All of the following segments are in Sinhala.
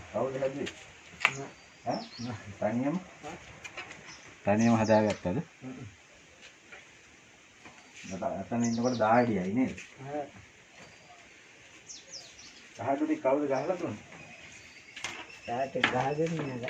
කවුද හැදුවේ? ඈ? තනියම හදාගත්තද? අතන ඉන්නකොට දාඩියයි නේද? දහඩුටි කවුද ගහලා දුන්නේ? තාට ගහගෙන නේද?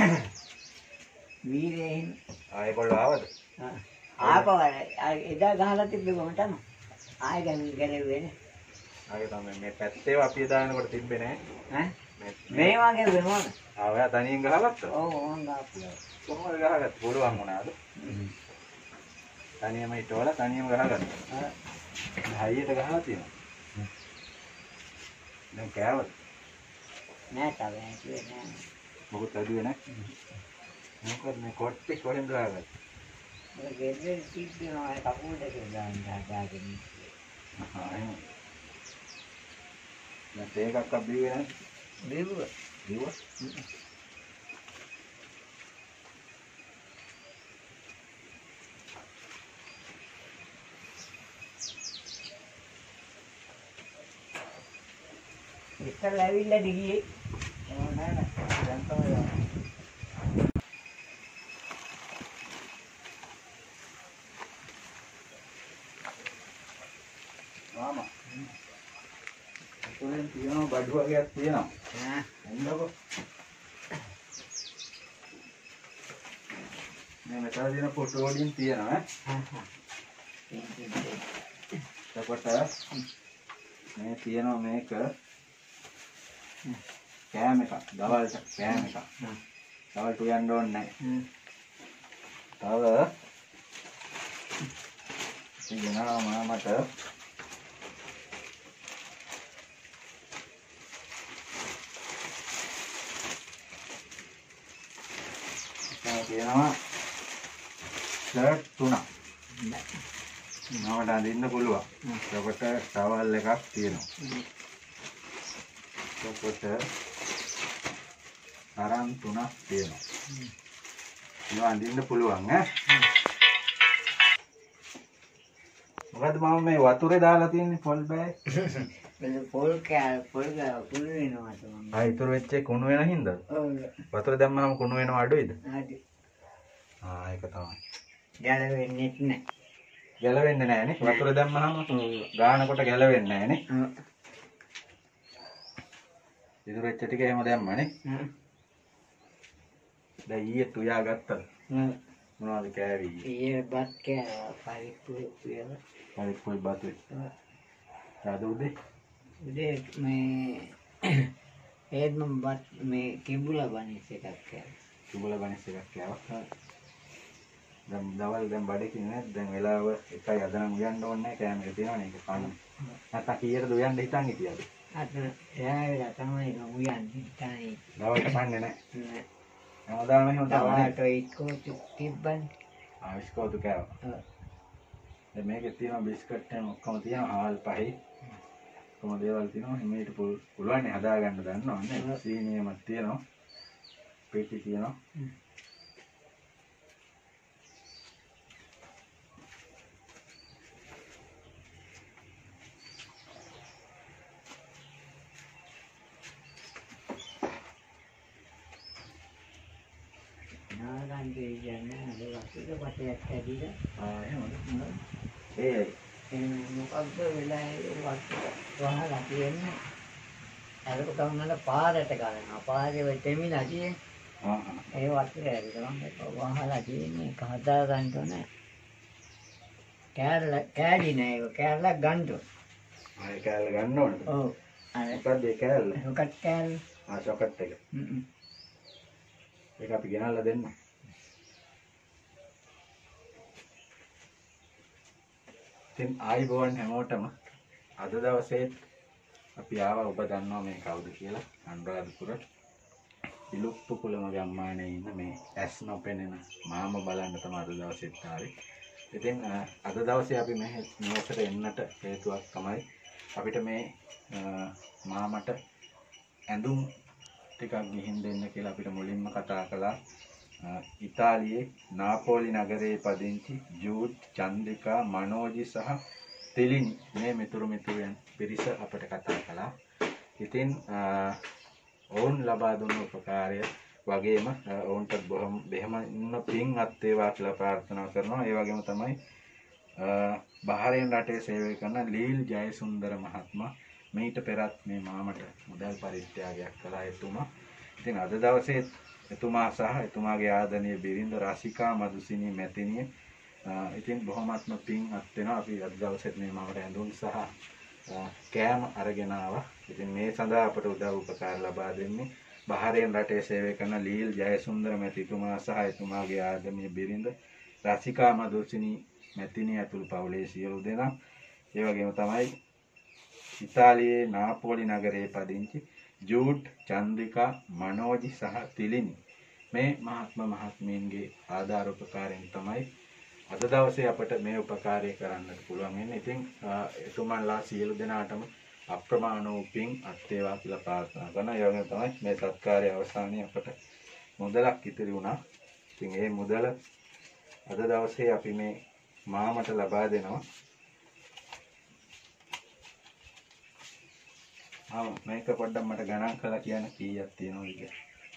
වීරයෙන් ආයෙ කොල්ල ආවද? ආපවල එදා ගහලා තිබ්බේ කොහොමද? ආයෙ ගැලෙන්නේ නේ. ආයෙ තමයි මේ පැත්තේ අපි දානකොට තිබ්බේ නෑ. ඈ? මේ වගේ වෙනවද? ආ ඔයා තනියෙන් ගහගත්තා? ඔව් මම ගහපුවා. කොහොමද ගහගත්තේ? පුළුවන් වුණාද? තනියම හිටවලා තනියම ගහගත්තා. හයියට ගහලා තියෙනවා. දැන් කෑවද? නෑ තාම ඇතුලේ නෑ. මොකද ඇදුවේ නෑ? මොකද මේ කොට්ටේ කොහෙන්ද ගහගත්තේ? මම ගෙදර තිබ්බේ කපුල් දෙකේ දාගෙන. එහෙනම් දැන් ඒකක් අබ්බිවේ නෑ? බිව්වා. බිව්වා? ඉස්සෙල්ලා ඇවිල්ලා දිගියේ. නෑ නෑ. දැන් තමයි යන්නේ. මාමා. කොහෙන් තියනවා බඩු වගේක් තියෙනවා. ඈ එන්නකො. මේ මෙතන තියෙන ෆොටෝ වලින් තියෙනවා ඈ. එතකොට මේ තියෙනවා මේක කෑම එක දවල්ට කෑම එක. දවල්ට උයන්න ඕනේ නැහැ. තව ඉගෙනවා මාමට තියෙනවා ෂර්ට් 3ක්. නමට අඳින්න පුළුවන්. එතකොට ටවල් එකක් තියෙනවා. එතකොට තරම් 3ක් තියෙනවා. ඒක අඳින්න පුළුවන් ඈ. මොකද මම මේ වතුරේ දාලා තියෙන්නේ පොල් බෑ. මේ පොල් කුණු වෙනවා තමයි. ආ ඊතර වෙච්ච කුණු වෙන හින්දාද? ඔව්. වතුර දැම්මම කුණු වෙනව අඩුයිද? අඩුයි. ආ ඒක තමයි. ගැලවෙන්නේ නැහැ. ගැලවෙන්නේ නැහැ නේ. වතුර දැම්මම ගානකොට ගැලවෙන්නේ නැහැ නේ. ඊතර වෙච්ච ටික එහෙම දැම්මනේ. දැන් ඊයේ තුයා ගත්තද? මොනවද කෑවි? ඊයේ බත් කෑවා. පරිප්පු කියලා. පරිප්පුයි බතුයි. අද උදේ මේ ඒත් මම බත් මේ කිඹුලා බනිස් එකක් කෑවා. කිඹුලා බනිස් එකක් කෑවා. දැන් දවල් දැන් බඩකින් නේද? දැන් වෙලාව 1යි අද නම් උයන්න ඕනේ නැහැ. කෑම එක තියෙනවනේ ඒක කන්න. නැත්නම් කීයටද උයන්න හිතන් හිටියද? අද එයාලා තමයි උයන්නේ හිටන්නේ. දවල්ට කන්නේ නැහැ. හැමදාම එහෙම තමයි. ඉස්කෝතු තිබ්බනේ. ආ ඉස්කෝතු කෑවා. දැන් මේකේ තියෙන බිස්කට් එක ඔක්කොම තියෙනවා හාල් පහේ. කොහොම දේවල් තියෙනවා මේකට පුළුවන් නේ හදාගන්න දන්නවන්නේ. සීනියමක් තියෙනවා. පෙට්ටි තියෙනවා. මොකක්ද වෙලා වහලා තියෙන්නේ? අර කොහොමද පාරට ගලනවා. පාරේ වෙ දෙමිලා තියෙන්නේ. ඒ වත්තේ ඇවිල්ලා මම වහලා තියෙන්නේ ඒක හදා ගන්න ඕනේ. කෑලි නෑ ඒක කෑල්ල ගන්න ඕනේ. ආ ඒ කෑල්ල ගන්න ඕනද? ඔව්. මොකක්ද ඒ කෑල්ල? මොකක්ද කෑල්ල? ආ චොකට් එක. ඒක අපි ගෙනල්ලා දෙන්න. ඉතින් ආයිබෝන් හැමෝටම අද දවසේ අපි ආවා ඔබ දන්නවා මේ කවුද කියලා අනුරාධපුර ඉලුප්පු කුලම ගම්මානයේ ඉන්න මේ ඇස් නොපෙනෙන මාම බලන්න තමයි අද දවසේත් ආවේ. ඉතින් අද දවසේ අපි මෙහෙට එන්නට හේතුවක් තමයි අපිට මේ මාමට ඇඳුම් ටිකක් ගිහින් දෙන්න කියලා අපිට මුලින්ම කතා කළා. ඉතාලියේ නාපෝලි නගරයේ පදිංචි ජූඩ්, චන්ද්‍රිකා, මනෝජි සහ තෙලිනි මේ මිතුරු මිතුරියන් පිරිස අපට කතා කළා. ඉතින් ඔවුන් ලබා දුන්න උපකාරය වගේම ඔවුන්ට බෙහෙම ඉන්න පින් අත් වේවා කියලා ප්‍රාර්ථනා කරනවා. ඒ වගේම තමයි බහරේන් රටේ සේවය කරන ලීල් ජයසුන්දර මහත්මයා මීට පෙරත් මේ මාමට මුදල් පරිත්‍යාගයක් කළා එතුමා. ඉතින් අද දවසේ එතුමා සහ එතුමාගේ ආදරණීය බිරිඳ රසිකා මදුසිනී මැතිණිය ඉතින් බොහොමත්ම පින් අත් වෙනවා. අපි අද දවසේ මේ මාමට ඇඳුම් සහ කෑම අරගෙන ආවා. ඉතින් මේ සඳහා අපට උදව් උපකාර ලබා දෙන්නේ බහරේන් රටේ සේවය කරන ලීල් ජයසුන්දර මැතිතුමා සහ එතුමාගේ ආදරණීය බිරිඳ රසිකා මදුසිනී මැතිණිය ඇතුළු පවුලේ සියලු දෙනා. ඒ වගේම තමයි ඉතාලියේ නාපෝලි නගරයේ පදිංචි ජූඩ් චන්ද්‍රිකා මනෝජි සහ තිලිනි මේ මහත්මීන්ගේ ආධාර උපකාරයෙන් තමයි අද දවසේ අපට මේ උපකාරය කරන්නට පුළුවන් වෙන්නේ. ඉතින් එතුමන්ලා සියලු දෙනාටම අප්‍රමාණ වූ පින් අත් වේවා කියලා ප්‍රාර්ථනා කරනවා. ඒ වගේම තමයි මේ සත්කාරයේ අවසානයේ අපට මුදලක් ඉතිරි වුණා. ඉතින් මේ මුදල අද දවසේ අපි මේ මාමට ලබා දෙනවා. මේක පොඩ්ඩක් මට ගණන් කරලා කියන්න කීයක් තියෙනවද කියලා.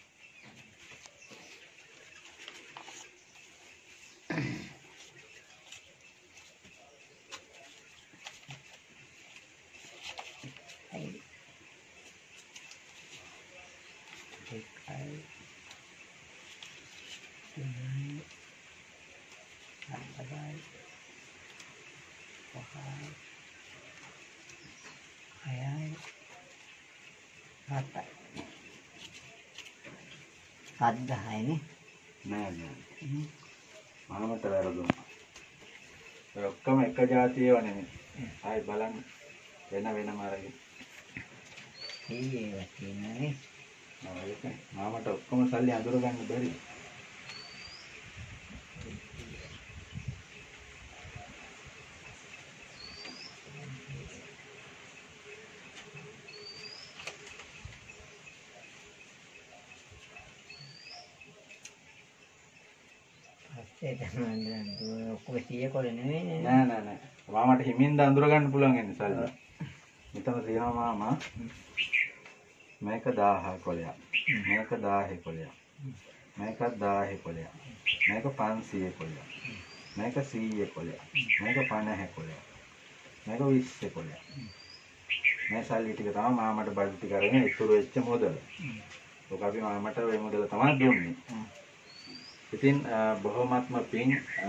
සද්දහයිනේ නෑ මාමට වැරදුනා. ඒ ඔක්කොම එක જાතියව නෙමෙයි. ආයි බලන්න වෙනම අරගෙන. ඒවා තියෙනනේ. ඒක මාමට ඔක්කොම සල්ලි අඳුර ගන්න බැරි. නෑ මාමට හිමින්ද අඳුර ගන්න පුළුවන් ඉන්නේ සල්ලි. මෙතන තියෙනවා මාමා මේක 1000 කොලයක්. මේක 1000 කොලයක්. මේක 1000 කොලයක්. මේක 500 කොලයක්. මේක 100 කොලයක්. මේක 50 කොලයක්. මේක 20 කොලයක්. මේ සල්ලි ටික තමයි මාමට බඩු ටික අරගෙන ඉතුරු වෙච්ච මුදල. ඔක අපි මාමට ওই මුදල තමයි දුන්නේ. ඉතින් බොහොමත්ම පින්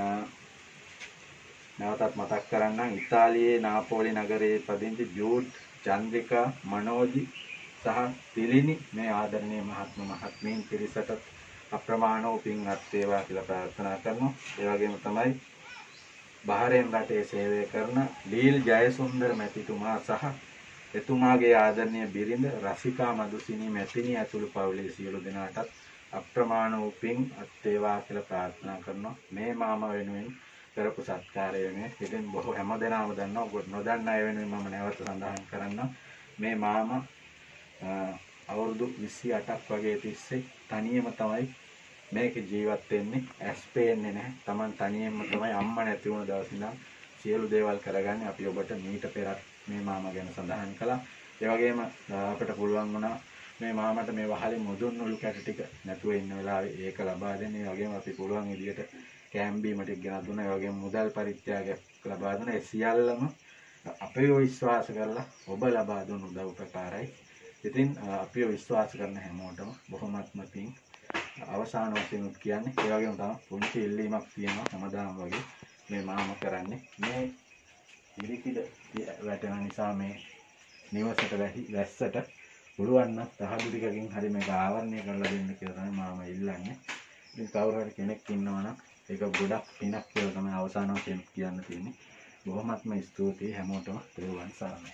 නැවතත් මතක් කරන්නම් ඉතාලියේ නාපෝලි නගරයේ පදිංචි ජූඩ් චන්ද්‍රිකා මනෝජි සහ තිලිනි මේ ආදරණීය මහත්මීන් පිරිසට අප්‍රමාණ වූ පින් අත් වේවා කියලා ප්‍රාර්ථනා කරනවා. ඒ වගේම තමයි බහරේන් රටේ සේවය කරන ලීල් ජයසුන්දර මැතිතුමා සහ එතුමාගේ ආදරණීය බිරිඳ රසිකා මදුසිනී මැතිණිය ඇතුළු පවුලේ සියලු දෙනාටත් අප්‍රමාණ වූ පින් අත් වේවා කියලා ප්‍රාර්ථනා කරනවා. මේ මාමා වෙනුවෙන් කරපු සත්කාරය වෙනුවෙන් ඉතින් බොහෝ හැමදෙනාම දන්නවා. නොදන්න අය වෙනුවෙන් මම නැවත සඳහන් කරන්නම්. මේ මාමා අවුරුදු 28ක් වගේ තිස්සේ තනියම තමයි මේක ජීවත් වෙන්නේ. ඇස් පේන්නේ නැහැ. Taman තනියෙන්ම තමයි අම්මා නැති වුණ දවසේ ඉඳන් සියලු දේවල් කරගන්නේ. අපි ඔබට මීට පෙරත් මේ මාමා ගැන සඳහන් කළා. ඒ වගේම අපිට පුළුවන් වුණා මේ මාමට මේ වහලේ මුදුන් උළු කැට ටික නැතුව ඉන්න වෙලාවේ ඒක ලබා දෙන්න. ඒ වගේම අපි පුළුවන් විදියට කෑම් බීම ටික ගෙනත් දුන්නා. ඒ වගේම මුදල් පරිත්‍යාගයක් ලබා දුන්නා. ඒ සියල්ලම අපේ විශ්වාස කරලා ඔබ ලබා දුන් උදව් උපකාරයි. ඉතින් අපිව විශ්වාස කරන හැමෝටම බොහොමත්ම පිං අවසාන වශයෙන් කියන්නේ ඒ වගේම තමයි පුංචි ඉල්ලීමක් තියෙනවා හැමදාම වගේ මේ මාම කරන්නේ මේ ඉරිකිඩ වැටෙන නිසා මේ නිවසට වැස්සට පුළුවන් නම් තහඩු ටිකකින් හරි මේක ආවරණය කරලා දෙන්න කියලා තමයි මාම ඉල්ලන්නේ. ඉතින් කවුරු හරි කෙනෙක් ඉන්නවා නම් ඒක ගොඩක් පිනක් කියලා තමයි අවසාන වශයෙන් කියන්න තියෙන්නේ. බොහොමත්ම ස්තුතියි හැමෝටම පිරුවන් සරණයි.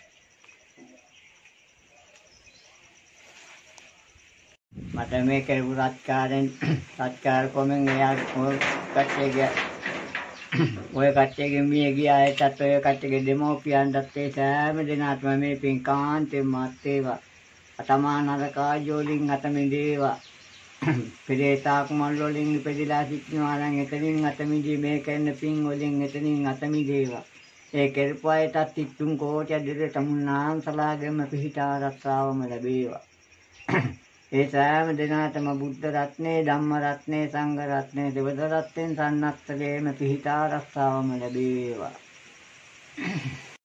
මට මේ කරපු සත්කාර කොමෙන් එයා ඔය කට්ටියගේ මිය ගියා ඒකත් ඔය කට්ටියගේ දෙමෝපියන්ටත් ඒ සෑම දිනකටම මේ පින්කාන්තේ මාත් ඒවා අතමා නරකාජෝලින් අත මිදේවා පෙරේතාක් මල් වලින් ඉපදිලා සිටිනවා නම් එතනින් අත මිදී මේ කරන පින් වලින් එතනින් අත මිදේවා ඒ කෙරපයටත් 3 කෝටි දෙරට මුන්නාන්සලාගෙම පිහිට ආරක්ෂාවම ලැබේවා ඒ සෑම දිනාටම බුද්ධ රත්නේ, ධම්ම රත්නේ, සංඝ රත්නේ, දෙවද රත්නෙන් සන්නත්තලේම පිහිට ආරක්ෂාවම ලැබේවා.